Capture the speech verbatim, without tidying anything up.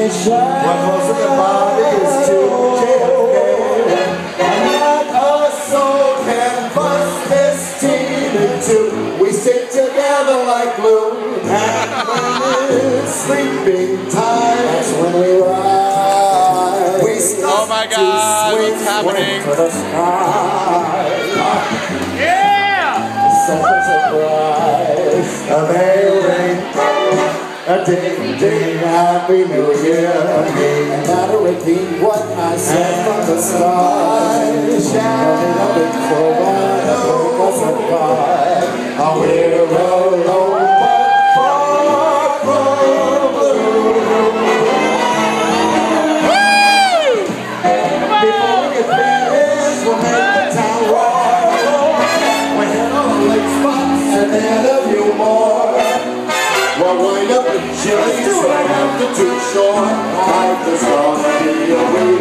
One close to the body is to J F K. And not a soul can bust this team in two. We stick together like glue. And when it's sleeping time, that's when we ride. We start oh my God, swing, what's happening? To the sky. Yeah! Such a surprise. A Merry, a ding ding, Happy New Year. And now to repeat what I said from the start. Shouting a big crowbar, a break us apart. We're alone, but far from blue. Before we get finished, we'll make the town roar. We'll hit all the lake spots and add a few more. We'll wind up in Chile, so I have to too short. Life is gonna be a real